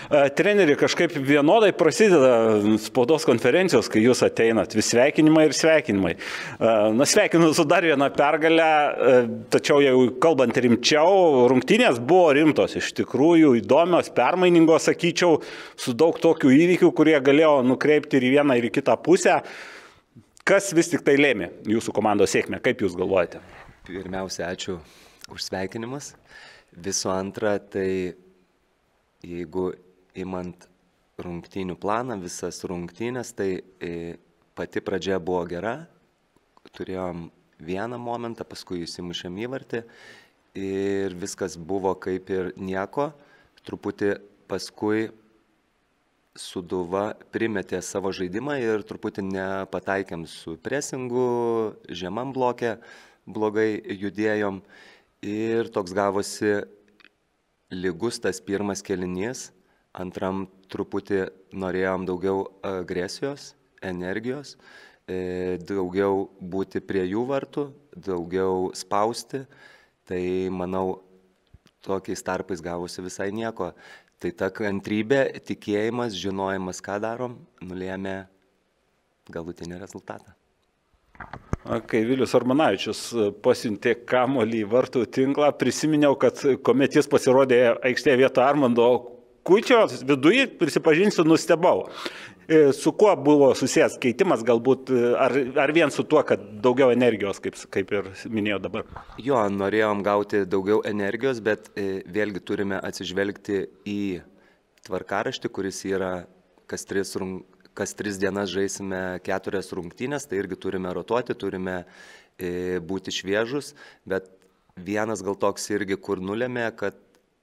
Treneri, kažkaip vienodai prasideda spaudos konferencijos, kai jūs ateinat. Vis sveikinimai ir sveikinimai. Sveikinu su dar vieną pergalę, tačiau jau kalbant rimčiau, rungtynės buvo rimtos, iš tikrųjų įdomios, permainingos, sakyčiau, su daug tokių įvykių, kurie galėjo nukreipti ir į vieną, ir į kitą pusę. Kas vis tik tai lėmė jūsų komandos sėkmę? Kaip jūs galvojate? Pirmiausia, ačiū už sveikinimus. Visų antra, tai jeigu imant rungtynių planą, visas rungtynės, tai pati pradžia buvo gera. Turėjom vieną momentą, paskui įsimušėm įvartį ir viskas buvo kaip ir nieko. Truputį paskui Sūduva primetė savo žaidimą ir truputį nepataikėm su presingu, žemam blokė, blogai judėjom ir toks gavosi lygus tas pirmas kėlinys. Antram truputį norėjom daugiau agresijos, energijos, daugiau būti prie jų vartų, daugiau spausti. Tai manau, tokiais tarpais gavosi visai nieko. Tai ta kantrybė, tikėjimas, žinojimas, ką darom, nulėmė galutinį rezultatą. Kai Vilius Armanavičius pasiuntė kamuolį į vartų tinklą, prisiminiau, kad kuomet jis pasirodė aikštėje vietoj Armando Kučio, viduje, prisipažinsiu, nustebau. Su kuo buvo susijęs keitimas, galbūt, ar vien su tuo, kad daugiau energijos, kaip ir minėjau dabar? Jo, norėjom gauti daugiau energijos, bet vėlgi turime atsižvelgti į tvarkaraštį, kuris yra kas 3 dienas žaisime 4 rungtynės, tai irgi turime rotuoti, turime būti šviežus, bet vienas gal toks irgi, kur nulėmė, kad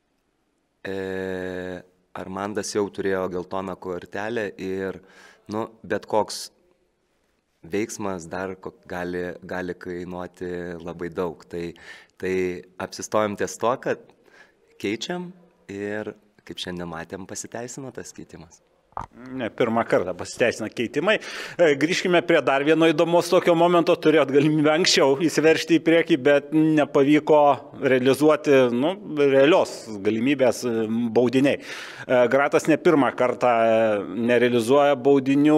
Armandas jau turėjo geltoną kortelę ir bet koks veiksmas dar gali kainuoti labai daug. Tai apsistojom ties to, kad keičiam ir, kaip šiandien matėm, pasiteisino tas keitimas. Ne pirmą kartą pasiteisina keitimai. Grįžkime prie dar vieno įdomaus tokio momento. Turėjot galimybę anksčiau įsiveržti į priekį, bet nepavyko realizuoti realios galimybės baudiniai. Gratas ne pirmą kartą nerealizuoja baudinių.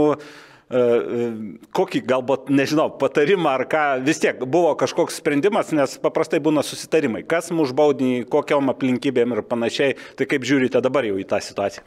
Kokį galbūt, nežinau, patarimą ar ką, vis tiek buvo kažkoks sprendimas, nes paprastai būna susitarimai. Kas muš baudinį, kokiom aplinkybėm ir panašiai. Tai kaip žiūrite dabar jau į tą situaciją?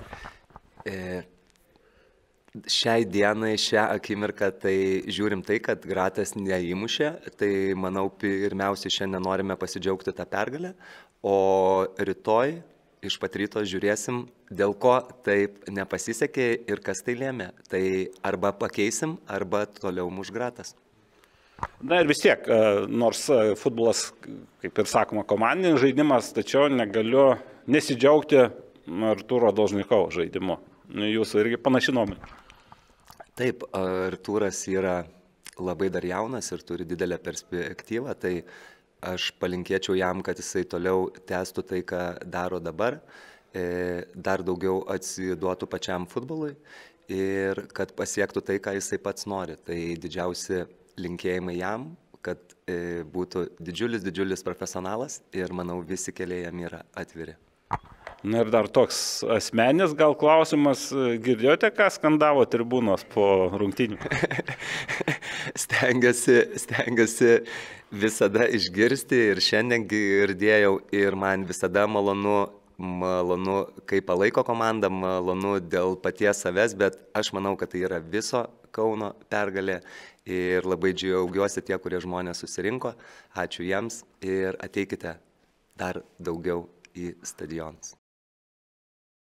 Šiai dienai, šią akimirką, tai žiūrim tai, kad Gratas neįmušė, tai manau, pirmiausiai šiandien norime pasidžiaugti tą pergalę, o rytoj iš pat ryto žiūrėsim, dėl ko taip nepasisekė ir kas tai lėmė. Tai arba pakeisim, arba toliau muš Gratas. Na ir vis tiek, nors futbolas, kaip ir sakoma, komandinis žaidimas, tačiau negaliu nesidžiaugti Artūro Dolžnikovo žaidimu. Jūsų irgi panaši nuomonė. Taip, Artūras yra labai dar jaunas ir turi didelę perspektyvą, tai aš palinkėčiau jam, kad jisai toliau tęstų tai, ką daro dabar, dar daugiau atsiduotų pačiam futbolui ir kad pasiektų tai, ką jisai pats nori. Tai didžiausi linkėjimai jam, kad būtų didžiulis profesionalas ir manau visi keliai jam yra atviri. Na ir dar toks asmenis gal klausimas, girdėjote, ką skandavo tribūnos po rungtynių? Stengiuosi visada išgirsti ir šiandien girdėjau ir man visada malonu, kai palaiko komandą, malonu dėl paties savęs, bet aš manau, kad tai yra viso Kauno pergalė ir labai džiaugiuosi tie, kurie žmonės susirinko. Ačiū jiems ir ateikite dar daugiau į stadionus.